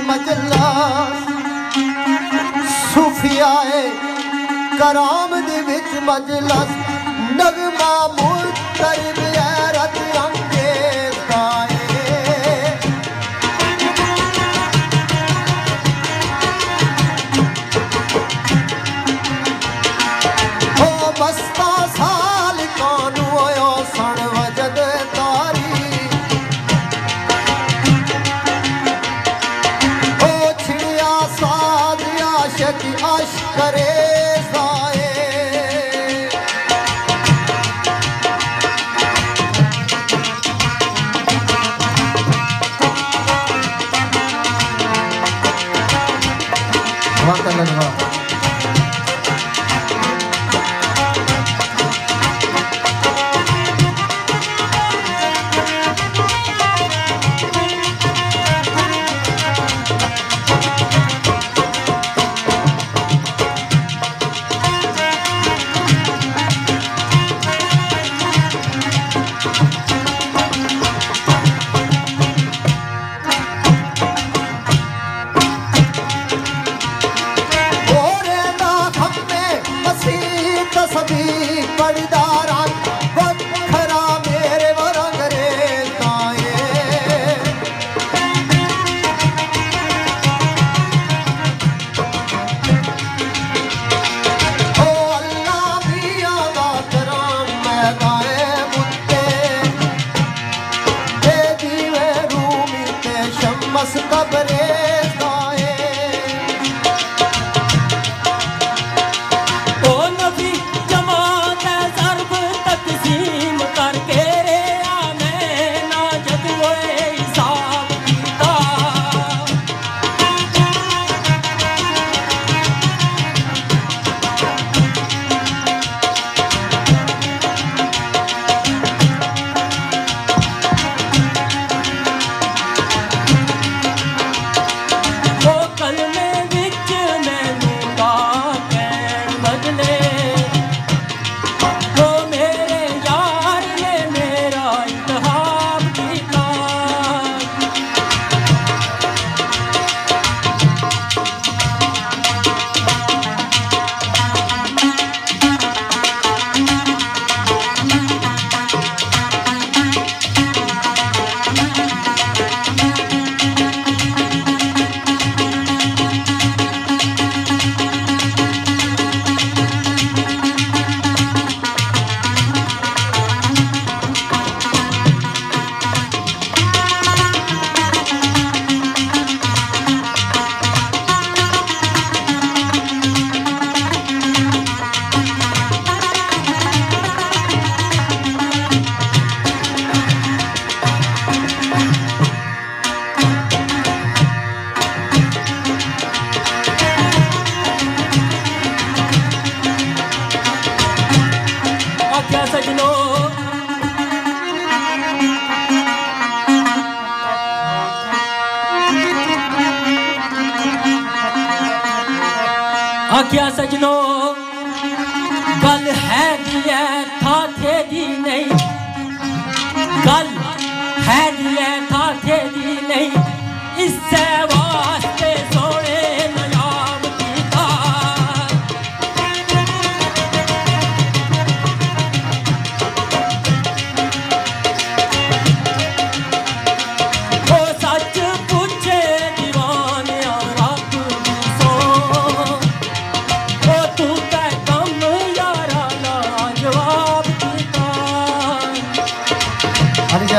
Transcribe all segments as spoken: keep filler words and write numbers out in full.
मजलस सूफियाए कराम दे विच मजलस नगमा मुतरिब गैरत अंगेज गाए ओ मस्ता साल कानू आयो सन वजद तारी ओ छिड़िया साद आशिक आश करे आख्या सजनो गल है दी है था थे दी नहीं गल है दी है था थे दी नहीं इससे वास्ते सोने नयाब कीता ओ सच पूछे दीवाने रब सो ओ तू ते कम यारा ला जवाब कीता हरिजा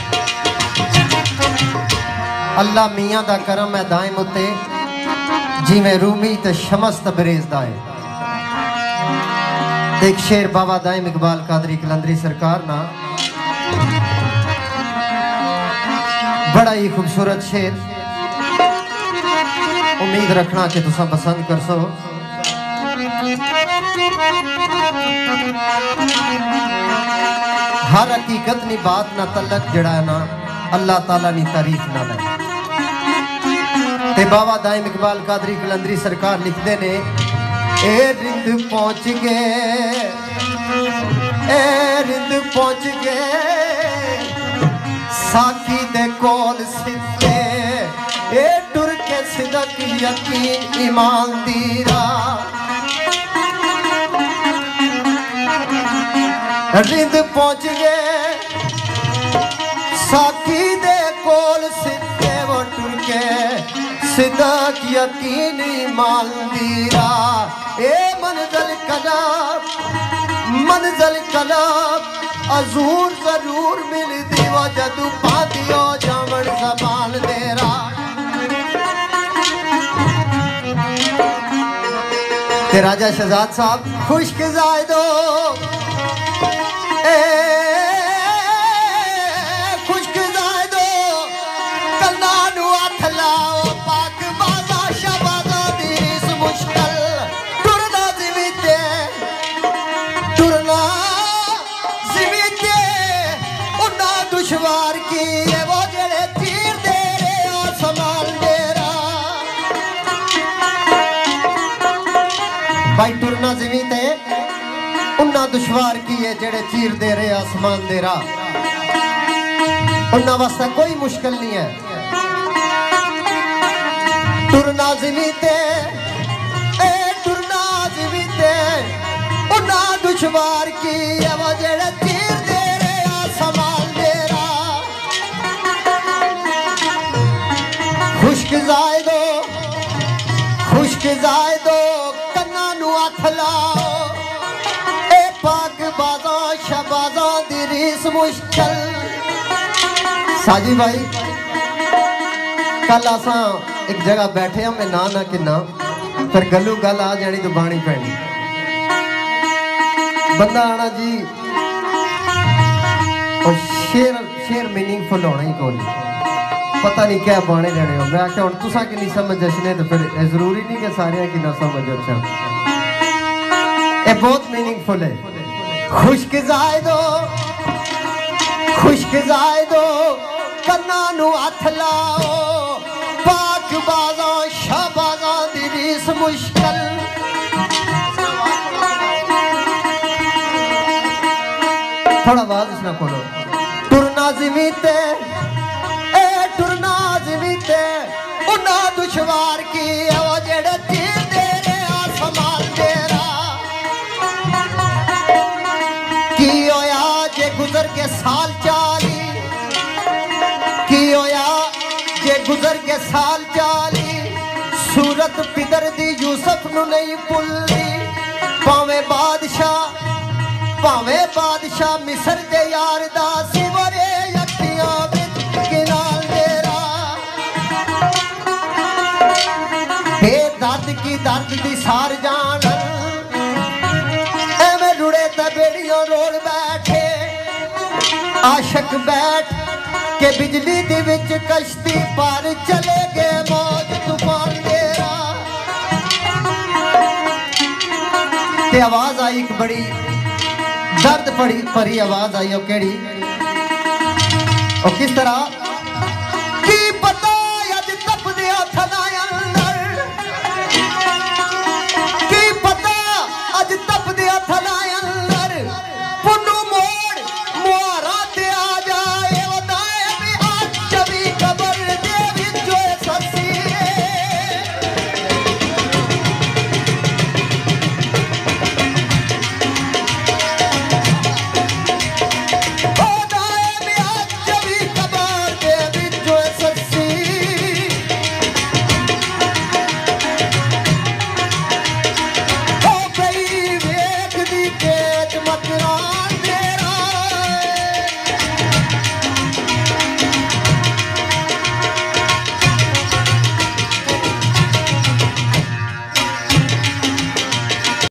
अल्लाह मियाँ दा करम है दाइम उत्ते जिमें रूमी ते शमस तबरेज़ दा है। एक शेर बाबा दाइम इकबाल कादरी कलंदरी सरकार ना बड़ा ही खूबसूरत शेर उम्मीद रखना कि तुसा पसंद कर सो। हर हकीकत नी बात ना तलक जड़ा ना अल्लाह ताला नी तारीफ ना ले ते बाबा दाइम इकबाल कादरी कलंदरी सरकार लिखते ने ए रिंद पहुंच गए ए रिंद पहुंच गए साकी दे कोल सिद्धे ए टुर के सिदक यकीन ईमान दी राह रिंद पहुंच गए साकी दे कोल सिद्धे वो टुर के सिदक यकीन ईमान दी राह ए मंजिल कलाब मंजिल कलाब अजूर जरूर मिलदी वो जदू पादियो जावण जबान देरा ते राजा शहजाद साहब खुश्क जायदो ए खुश्क जायदो कन्ना नु हथ लाओ पाक बाजा शहबाजा दी इस मुश्किल टुरना जिविते टुरना दुश्वार की ये वो जेड़े तीर दे रे आसमान डेरा भाई टुरना ज़मीन ते उन्ना दुश्वार की है जेड़े तीर दे रे आसमान डेरा उन्ना वास्ते कोई मुश्किल नहीं है टुरना ज़मीन ते ए टुरना ज़मीन ते उन्ना दुश्वार की है वो जेड़े तीर दे रे आसमान खुश्क जायदो खुश्क जायदो कन्ना नु हथ लाओ ए पाक बाजा शहबाजा दी रीस मुश्किल साजी भाई कल असा एक जगह बैठे हम ना ना किन्ना फिर गलू गल आ जानी तो बाणी पैनी बंदा आना जी और शेर शेर मीनिंगफुल होना ही कोई पता नहीं क्या बाने लेने हो मैं आख्या हुण तुसा कि नहीं समझ जशने तो फिर जरूरी नहीं कि सारे की ना समझ अच्छा ये बहुत मीनिंगफुल है खुश्क जायदो खुश्क जायदो कन्ना नु हथ लाओ पाक बाजा शहबाजा दी रीस मुश्किल थोड़ा आवाज इसना खोलो टुरना ज़मीते टुरना ज़मीते उन्ना दुश्वार की वो जेड़े तीर दे रे आसमान तेरा की होया जे गुजर के साल चाली की होया जे गुजर के साल चाली सूरत पिदर दी यूसुफ नु नहीं भुल्ली भावे बादशाह भावे बादशाह मिस्र दे यार दा सिवरे अखियां विच गिनाल दर्द की दर्द दी सार जान एवें रुड़े ते बेड़ियों रोल बैठे आशक बैठ के बिजली दी विच कश्ती पर चले गए मौज तूफान देरा ते आवाज आई एक बड़ी दर्द भरी भरी आवाज आई ओ केड़ी ओ किस तरह